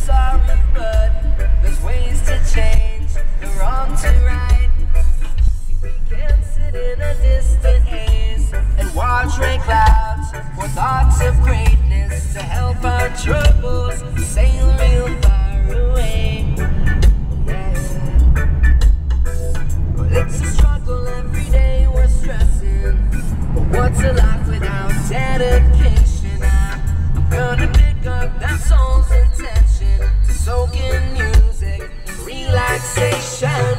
sorry, but there's ways to change the wrong to right. See, we can sit in a distant haze and watch rain clouds for thoughts of greatness to help our troubles sail real far away. Yeah. Well, it's a struggle every day, we're stressing. But what's a life without dedication? I'm gonna pick up that soul's intention to soak in music and relaxation.